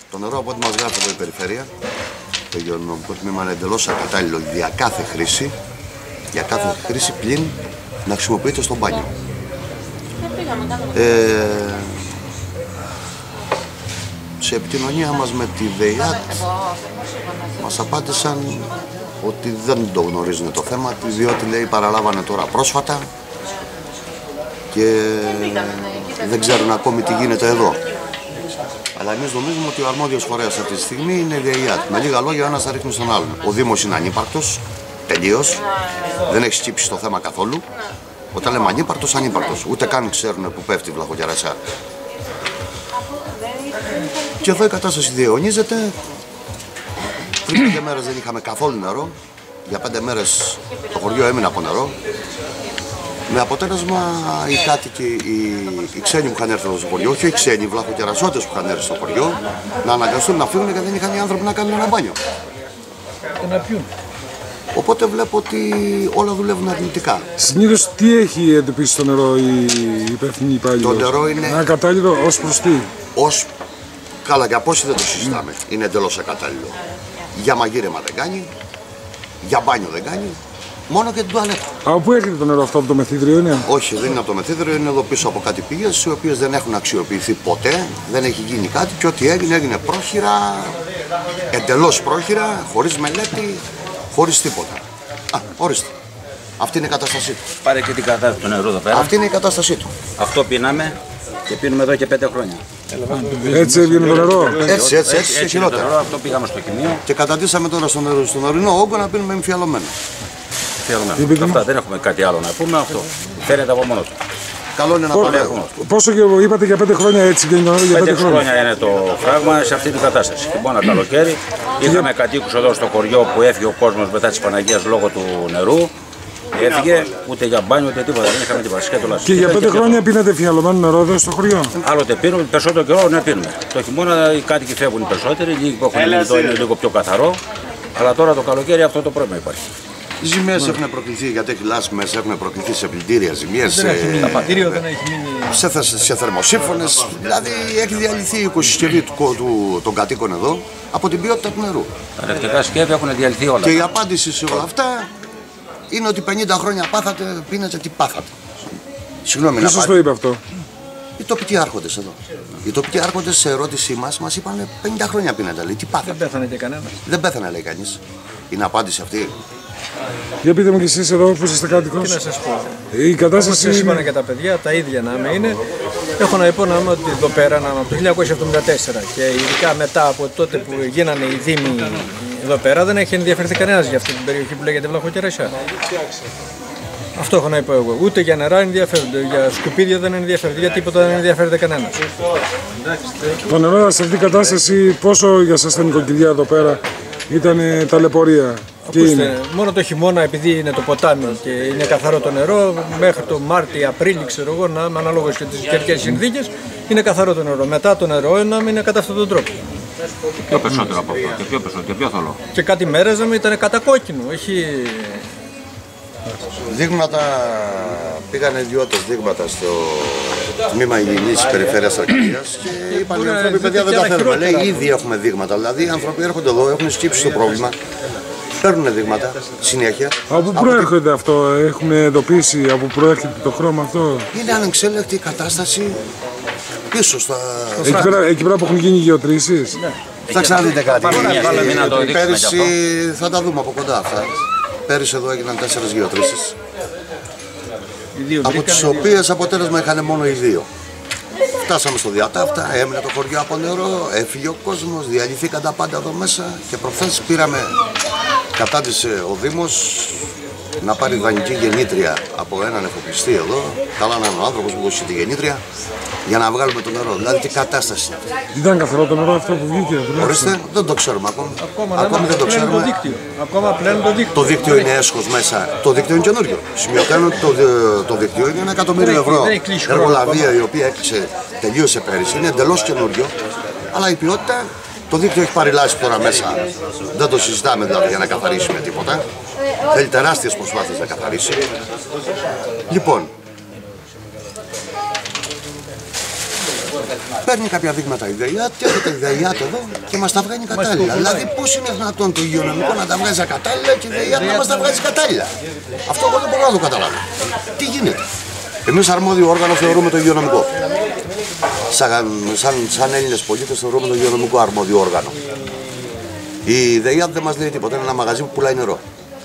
Το νερό από ό,τι μας γράφει εδώ η περιφέρεια, το υγειονομικό τμήμα είναι εντελώς ακατάλληλο για κάθε χρήση πλην να χρησιμοποιείται στο μπάνιο. Σε επικοινωνία μας με τη ΔΕΙΑΤ μας απάντησαν ότι δεν το γνωρίζουν το θέμα, διότι λέει παραλάβανε τώρα πρόσφατα και δεν ξέρουν ακόμη τι γίνεται εδώ. Αλλά εμείς νομίζουμε ότι ο αρμόδιος φορέας αυτή τη στιγμή είναι η ΔΕΙΑΤ. Με λίγα λόγια, ο ένας θα ρίχνει στον άλλον. Ο Δήμος είναι ανύπαρκτος, τελείως, δεν έχει σκύψει στο θέμα καθόλου. Όταν λέμε ανύπαρκτος, ανύπαρκτος. Ούτε καν ξέρουν που πέφτει η βλαχοκερασιά. Και εδώ η κατάσταση διαιωνίζεται. Πριν 5 μέρες δεν είχαμε καθόλου νερό. Για 5 μέρες το χωριό έμεινε από νερό. Με αποτέλεσμα οι κάτοικοι, οι ξένοι που είχαν έρθει στο χωριό, όχι οι ξένοι, οι βλαχοκερασιώτες που είχαν έρθει στο χωριό, να αναγκαστούν να φύγουν γιατί δεν είχαν οι άνθρωποι να κάνουν ένα μπάνιο. Και να πιούν. Οπότε βλέπω ότι όλα δουλεύουν αρνητικά. Συνήθως τι έχει εντοπίσει το νερό η υπεύθυνη υπάλληλος? Το νερό είναι ακατάλληλο ως προς τι? Καλά, για πόσοι δεν το συζητάμε. Είναι εντελώς ακατάλληλο. Για μαγείρεμα δεν κάνει, για μπάνιο δεν κάνει, μόνο και την τουαλέτα. Από πού έρχεται το νερό αυτό, από το μεθύδριο είναι? Όχι, δεν είναι από το μεθύδριο, είναι εδώ πίσω από κάτι πηγές, οι οποίες δεν έχουν αξιοποιηθεί ποτέ, δεν έχει γίνει κάτι και ό,τι έγινε πρόχειρα, εντελώς πρόχειρα, χωρίς μελέτη, χωρίς τίποτα. Ορίστε. Αυτή είναι η κατάστασή του. Πάρε και την κατάσταση του νερού εδώ πέρα. Αυτή είναι η κατάστασή του. Αυτό πίναμε και πίνουμε εδώ και 5 χρόνια. Έτσι έβγαινε το νερό. Έτσι και χειρότερα. Αυτό πήγαμε στο χημείο. Και καταντήσαμε τώρα στον ορεινό όγκο να πίνουμε εμφιαλωμένο. Αυτά, δεν έχουμε κάτι άλλο να πούμε. Αυτό φαίνεται από μόνο του. Καλό είναι να παλεύουμε. Πόσο και είπατε για 5 χρόνια έτσι βγαίνει το νερό? Για 5 χρόνια είναι το φράγμα σε αυτή την κατάσταση. Χειμώνα, καλοκαίρι. Είχαμε κατοίκους εδώ στο χωριό που έφυγε ο κόσμος μετά της Παναγίας λόγω του νερού. Έφυγε ούτε για μπάνιο ούτε τίποτα. Δεν είχαμε τίποτα. Και για 5 χρόνια πίνετε εμφιαλωμένο νερό εδώ στο χωριό? Άλλοτε πίνουμε, περισσότερο καιρό να πίνουμε. Το χειμώνα οι κάτοικοι φεύγουν οι περισσότεροι, λίγοι που έχουν μείνει εδώ είναι λίγο πιο καθαρό. Αλλά τώρα το καλοκαίρι αυτό το πρόβλημα υπάρχει. Οι ζημίες έχουν προκληθεί, γιατί έχει λάσπες, έχουν προκληθεί σε πλυντήρια ζημίες. Δεν έχει μείνει πατήριο, δεν έχει μείνει. Σε θερμοσύφωνες. Δηλαδή έχει διαλυθεί η οικοσυσκευή των κατοίκων εδώ από την ποιότητα του νερού. Τα ρευτικά σκεύη έχουν διαλυθεί όλα. Και η απάντηση σε όλα αυτά είναι ότι 50 χρόνια πάθατε, πίνετε τι πάθατε. Συγγνώμη. Ποιος σας το είπε αυτό? Οι τοπικοί άρχοντες εδώ. Οι τοπικοί άρχοντες σε ερώτησή μας είπαν 50 χρόνια πίνετε. Λέει, τι πάθατε? Δεν πέθανε και κανένας. Δεν πέθανε, λέει κανείς. Είναι απάντηση αυτή. Για πείτε μου κι εσείς εδώ που είστε κάτοικος. Τι να σας πω. Η κατάσταση. Όπως είπαν και τα παιδιά, τα ίδια να είναι. Έχω να πω ότι εδώ πέρα από το 1974 και ειδικά μετά από τότε που γίνανε οι δήμοι εδώ πέρα δεν έχει ενδιαφερθεί κανένας για αυτή την περιοχή που λέγεται Βλαχοκερασιά. Αυτό έχω να πω εγώ. Ούτε για νερά ενδιαφέρονται, για σκουπίδια δεν ενδιαφέρονται, για τίποτα δεν ενδιαφέρεται κανένας. Το νερό σε αυτήν την κατάσταση, πόσο για σας τα νοικοκυριά εδώ πέρα ήταν ταλαιπωρία? Ακούστε, μόνο το χειμώνα, επειδή είναι το ποτάμι και είναι καθαρό το νερό, μέχρι το Μάρτιο, Απρίλιο, ξέρω εγώ, αναλόγως και τις καιρικές συνθήκες, είναι καθαρό το νερό. Μετά το νερό είναι κατά αυτόν τον τρόπο. Πιο περισσότερο από αυτό, και πιο θολό. Και κάτι μέρες ήταν κατακόκκινο. Δείγματα, πήγανε ιδιώτες δείγματα στο τμήμα υγιεινής της περιφέρειας Αρκαδίας και είπαν οι άνθρωποι, παιδιά, δεν τα θέλουμε. Λέει, ήδη έχουμε δείγματα. Δηλαδή οι άνθρωποι έρχονται εδώ, έχουν σκύψει το πρόβλημα, παίρνουν δείγματα συνέχεια. Από πού προέρχεται αυτό, έχουμε εντοπίσει από πού προέρχεται το χρώμα αυτό? Είναι ανεξέλεγκτη η κατάσταση πίσω στα. Εκεί πέρα που έχουν γίνει γεωτρήσεις. Θα ξαναδείτε κάτι. Πέρυσι θα τα δούμε από κοντά αυτά. Πέρυσι εδώ έγιναν 4 γεωτρήσεις, από τις οποίες αποτέλεσμα είχαν μόνο οι 2. Φτάσαμε στο διατάφτα, έμεινε το χωριό από νερό, έφυγε ο κόσμος, διαλυθήκαν τα πάντα εδώ μέσα και προχθές κατάντησε ο Δήμος να πάρει δανεική γεννήτρια από έναν εφοπλιστή εδώ, καλά να είναι ο άνθρωπος που έχει τη γεννήτρια, για να βγάλουμε το νερό. Δηλαδή τι κατάσταση είναι αυτή. Ήταν καθαρό το νερό αυτό που βγήκε? Ορίστε, δεν το ξέρουμε ακόμα. Ακόμη δεν το ξέρουμε. Ακόμα πλέον το δίκτυο. Το δίκτυο είναι έσχος μέσα. Το δίκτυο είναι καινούριο. Σημειωτένω ότι το δίκτυο είναι 1 εκατομμύριο ευρώ. Εργολαβία η οποία τελείωσε πέρυσι. Είναι εντελώς καινούριο. Αλλά η ποιότητα, το δίκτυο έχει πάρει λάση τώρα μέσα. Δεν το συζητάμε δηλαδή για να καθαρίσουμε τίποτα. Θέλει τεράστιες προσπάθειες να καθαρίσει. Λοιπόν, Παίρνει κάποια δείγματα η ΔΕΙΑΤ και έρχεται η ΔΕΙΑΤ εδώ και μας τα βγαίνει κατάλληλα. Δηλαδή, πώς είναι δυνατόν το υγειονομικό να τα βγάζει κατάλληλα και η ΔΕΙΑΤ να μας τα βγάζει κατάλληλα? Αυτό εγώ δεν μπορώ να το καταλάβω. Τι γίνεται? Εμείς αρμόδιο όργανο θεωρούμε το υγειονομικό. Σαν Έλληνες πολίτες θεωρούμε το υγειονομικό αρμόδιο όργανο. Η ΔΕΙΑΤ δεν μας λέει τίποτα. Είναι ένα μαγαζί που πουλάει νερό.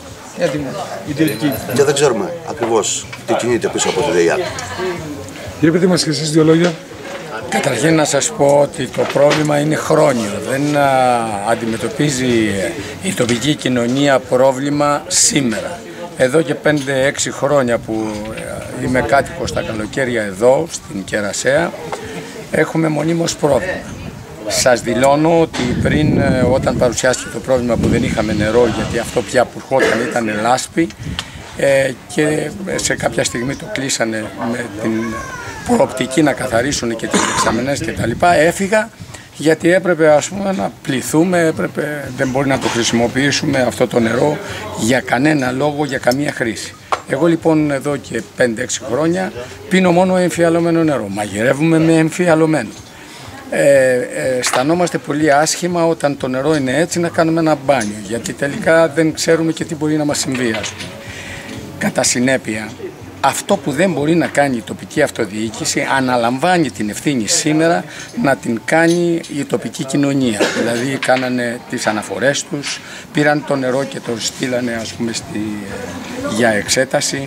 Και δεν ξέρουμε ακριβώς τι κινείται πίσω από τη ΔΕΙΑΤ. Για πείτε μας και εσείς δύο λόγια. Καταρχήν να σας πω ότι το πρόβλημα είναι χρόνιο. Δεν αντιμετωπίζει η τοπική κοινωνία πρόβλημα σήμερα. Εδώ και 5-6 χρόνια που είμαι κάτοικος τα καλοκαίρια εδώ, στην Κερασαία, έχουμε μονίμως πρόβλημα. Σας δηλώνω ότι πριν, όταν παρουσιάστηκε το πρόβλημα που δεν είχαμε νερό, γιατί αυτό πια που ερχόταν ήταν λάσπη, και σε κάποια στιγμή το κλείσανε με την προοπτική να καθαρίσουν και τις δεξαμενές και τα λοιπά, έφυγα γιατί έπρεπε, ας πούμε, να πληθούμε, δεν μπορεί να το χρησιμοποιήσουμε αυτό το νερό για κανένα λόγο, για καμία χρήση. Εγώ λοιπόν εδώ και 5-6 χρόνια πίνω μόνο εμφιαλωμένο νερό, μαγειρεύουμε με εμφιαλωμένο. Αισθανόμαστε πολύ άσχημα όταν το νερό είναι έτσι να κάνουμε ένα μπάνιο, γιατί τελικά δεν ξέρουμε και τι μπορεί να μας συμβεί, ας πούμε. Κατά συνέπεια, αυτό που δεν μπορεί να κάνει η τοπική αυτοδιοίκηση, αναλαμβάνει την ευθύνη σήμερα να την κάνει η τοπική κοινωνία. Δηλαδή κάνανε τις αναφορές τους, πήραν το νερό και το στείλανε, ας πούμε, για εξέταση.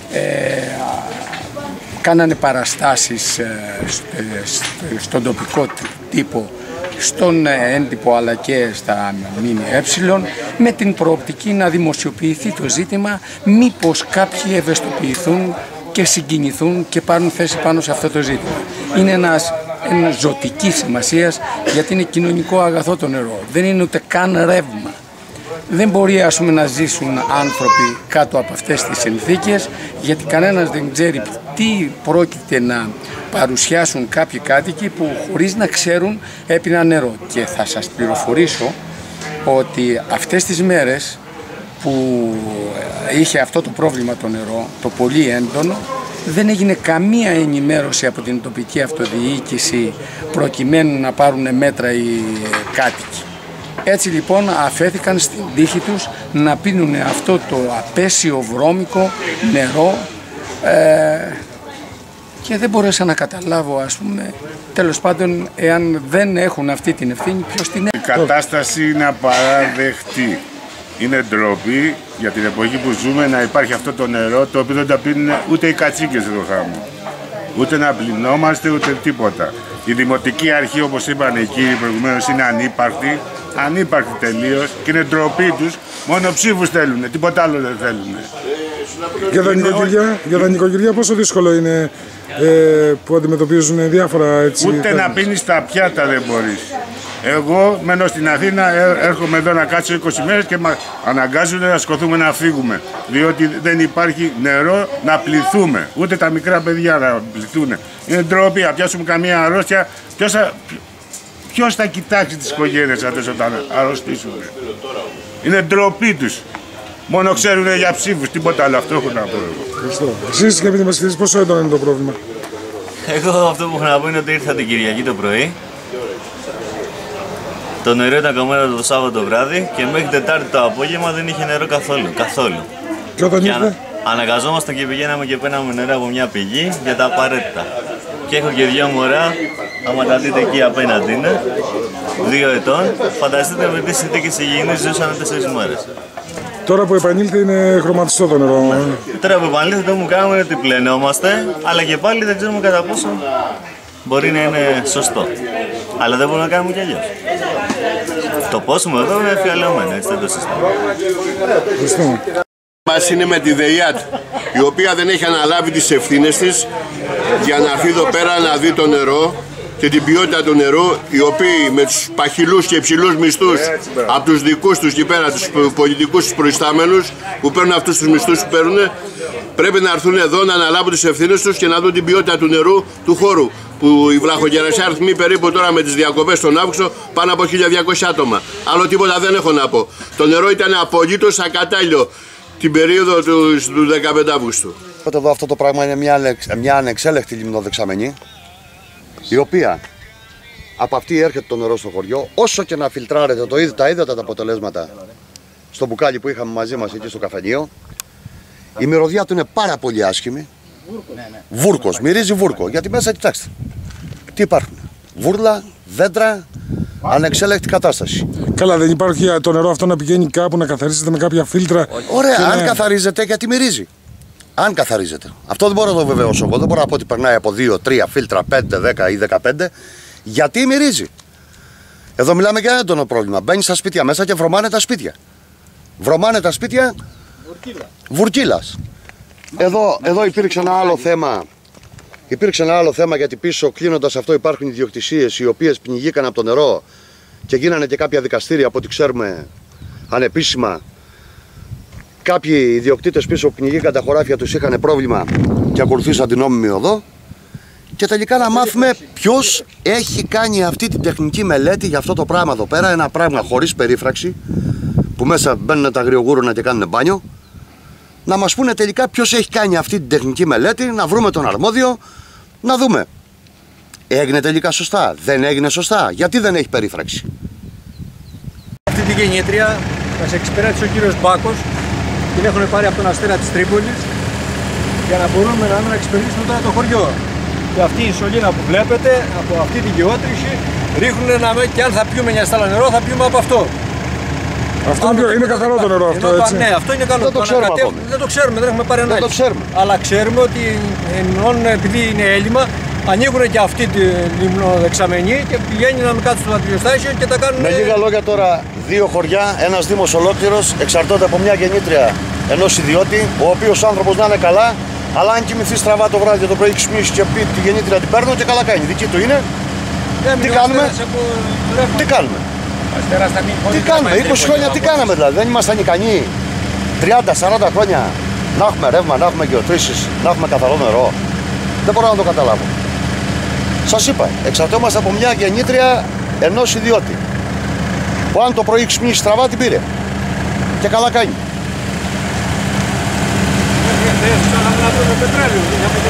Κάνανε παραστάσεις στον τοπικό τύπο, στον έντυπο αλλά και στα ΜΜΕ, με την προοπτική να δημοσιοποιηθεί το ζήτημα, μήπως κάποιοι ευαισθητοποιηθούν και συγκινηθούν και πάρουν θέση πάνω σε αυτό το ζήτημα. Είναι ένα ζωτικής σημασίας, γιατί είναι κοινωνικό αγαθό το νερό, δεν είναι ούτε καν ρεύμα. Δεν μπορεί, ας πούμε, να ζήσουν άνθρωποι κάτω από αυτές τις συνθήκες, γιατί κανένας δεν ξέρει τι πρόκειται να παρουσιάσουν κάποιοι κάτοικοι που χωρίς να ξέρουν έπιναν νερό. Και θα σας πληροφορήσω ότι αυτές τις μέρες που είχε αυτό το πρόβλημα το νερό, το πολύ έντονο, δεν έγινε καμία ενημέρωση από την τοπική αυτοδιοίκηση προκειμένου να πάρουν μέτρα οι κάτοικοι. Έτσι λοιπόν αφέθηκαν στην τύχη τους να πίνουν αυτό το απέσιο βρώμικο νερό, και δεν μπορέσα να καταλάβω, ας πούμε, τέλος πάντων, εάν δεν έχουν αυτή την ευθύνη, ποιος την έχει. Η κατάσταση είναι απαράδεκτη. Είναι ντροπή για την εποχή που ζούμε να υπάρχει αυτό το νερό, το οποίο δεν τα πίνουν ούτε οι κατσίκες εδώ χάμω. Ούτε να πλυνόμαστε, ούτε τίποτα. Η δημοτική αρχή, όπως είπαν οι κύριοι προηγουμένως, είναι ανύπαρκτη. Ανύπαρκτη τελείως και είναι ντροπή τους. Μόνο ψήφους θέλουν, τίποτα άλλο δεν θέλουν. Για τα νοικοκυριά πόσο δύσκολο είναι που αντιμετωπίζουν διάφορα έτσι? Ούτε να πίνεις τα πιάτα δεν μπορείς. Εγώ μένω στην Αθήνα, έρχομαι εδώ να κάτσω 20 μέρες και μας αναγκάζουν να σκοθούμε να φύγουμε. Διότι δεν υπάρχει νερό να πληθούμε. Ούτε τα μικρά παιδιά να πληθούν. Είναι ντροπή, να πιάσουμε καμία αρρώστια. Ποιος θα κοιτάξει τις οικογένειες αυτές όταν αρρωστήσουν? Είναι ντροπή τους. Μόνο ξέρουν για ψήφους, τίποτα άλλο. Αυτό έχω να πω εγώ. Εσείς και επειδή μας κοιτήσεις, πόσο έντονο είναι το πρόβλημα? Εγώ αυτό που έχω να πω είναι ότι ήρθα την Κυριακή το πρωί. Το νερό ήταν κομμένο το Σάββατο βράδυ και μέχρι Τετάρτη το απόγευμα δεν είχε νερό καθόλου. Και όταν ήρθε? Αναγκαζόμασταν και πηγαίναμε και παίρναμε νερό από μια πηγή για τα απαραίτητα. Και έχω και 2 μωρά, άμα τα δείτε εκεί απέναντι είναι, 2 ετών. Φανταστείτε με τι συνθήκες υγιεινής ζούσαν 4 μέρες. Τώρα που επανήλθε είναι χρωματιστό το νερό. Τώρα που επανήλθε το μου κάνουμε ότι πλενόμαστε, αλλά και πάλι δεν ξέρουμε κατά πόσο μπορεί να είναι σωστό. Αλλά δεν μπορούμε να κάνουμε κι αλλιώς. Το πόσιμο εδώ είναι εφιαλωμένο, έτσι δεν το συστάμε. Μας είναι με τη ΔΕΙΑΤ, η οποία δεν έχει αναλάβει τις ευθύνες της για να έρθει εδώ πέρα να δει το νερό και την ποιότητα του νερού, οι οποίοι με τους παχυλούς και υψηλούς μισθούς από τους δικούς τους και πέρα, τους πολιτικούς τους προϊστάμενους που παίρνουν αυτούς τους μισθούς που παίρνουν, πρέπει να έρθουν εδώ να αναλάβουν τις ευθύνες τους και να δουν την ποιότητα του νερού του χώρου. Που η Βλαχοκερασιά αριθμεί περίπου τώρα με τις διακοπές τον Αύγουστο πάνω από 1.200 άτομα. Άλλο τίποτα δεν έχω να πω. Το νερό ήταν απολύτως ακατάλληλο την περίοδο του 15 Αυγούστου. Εδώ αυτό το πράγμα είναι μια ανεξέλεκτη λιμνοδεξαμενή, η οποία από αυτή έρχεται το νερό στο χωριό. Όσο και να φιλτράρετε, τα είδατε τα αποτελέσματα στο μπουκάλι που είχαμε μαζί μας εκεί στο καφενείο. Η μυρωδιά του είναι πάρα πολύ άσχημη. Βούρκος, μυρίζει βούρκο. Γιατί μέσα, κοιτάξτε, τι υπάρχουν. Βούρλα, δέντρα, ανεξέλεγκτη κατάσταση. Καλά, δεν υπάρχει το νερό αυτό να πηγαίνει κάπου να καθαρίζεται με κάποια φίλτρα? Ωραία, αν καθαρίζεται, γιατί μυρίζει. Αν καθαρίζεται. Αυτό δεν μπορώ να το βεβαιώσω εγώ. Δεν μπορώ να πω ότι περνάει από 2-3 φίλτρα, 5, 10 ή 15. Γιατί μυρίζει. Εδώ μιλάμε για έντονο πρόβλημα. Μπαίνει στα σπίτια μέσα και βρωμάνε τα σπίτια. Βρωμάνε τα σπίτια βουρκίλας. Εδώ υπήρξε ένα άλλο θέμα. Υπήρξε ένα άλλο θέμα, γιατί πίσω, κλείνοντας αυτό, υπάρχουν ιδιοκτησίες οι οποίες πνιγήκαν από το νερό και γίνανε και κάποια δικαστήρια, από ό,τι ξέρουμε, ανεπίσημα. Κάποιοι ιδιοκτήτες πίσω που πνιγήκαν, τα χωράφια τους είχαν πρόβλημα και ακολουθήσαν την νόμιμη οδό. Και τελικά να μάθουμε ποιος έχει κάνει αυτή την τεχνική μελέτη για αυτό το πράγμα εδώ πέρα. Ένα πράγμα χωρίς περίφραξη, που μέσα μπαίνουν τα αγριογούρουνα και κάνουν μπάνιο. Να μας πούνε τελικά ποιος έχει κάνει αυτή την τεχνική μελέτη, να βρούμε τον αρμόδιο, να δούμε. Έγινε τελικά σωστά, δεν έγινε σωστά, γιατί δεν έχει περίφραξη. Αυτή τη γεννήτρια μας εξυπηρέτησε ο κύριος Μπάκος, την έχουν πάρει από τον Αστέρα της Τρίπολης για να μπορούμε να εξυπηρετήσουμε τώρα το χωριό. Και αυτή η σωλήνα που βλέπετε, από αυτή την γεώτρηση, ρίχνουν και αν θα πιούμε μια στάλα νερό, θα πιούμε από αυτό. Αυτό είναι καθαρό το νερό αυτό, έτσι? Ναι, αυτό είναι καλό. Δεν το ξέρουμε ακόμη. Δεν το ξέρουμε, δεν έχουμε πάρει ανάγκη. Δεν το ξέρουμε. Αλλά ξέρουμε ότι επειδή είναι έλλειμμα, ανοίγουν και αυτή τη λιμνοδεξαμενή και πηγαίνει να μην κάτσει στο αντιλιοστάσιο και τα κάνουν. Με λίγα λόγια τώρα, 2 χωριά, ένας δήμος ολόκληρος εξαρτώνται από μια γεννήτρια ενός ιδιώτη, ο οποίος άνθρωπος να είναι καλά, αλλά αν κοιμηθεί στραβά το βράδυ το πρωί, ξυπνήσει και πει τη γεννήτρια την παίρνω και καλά κάνει. Δική του είναι. Τι κάνουμε? Τι κάνουμε? Τι κάνουμε, 20 χρόνια τι κάναμε δηλαδή? Δεν ήμασταν ικανοί 30-40 χρόνια να έχουμε ρεύμα, να έχουμε γεωτρήσεις, να έχουμε καθαρό νερό? Δεν μπορώ να το καταλάβω. Σας είπα, εξαρτώμαστε από μια γεννήτρια ενός ιδιώτη, που αν το πρωί ξυπνήσει στραβά την πήρε και καλά κάνει.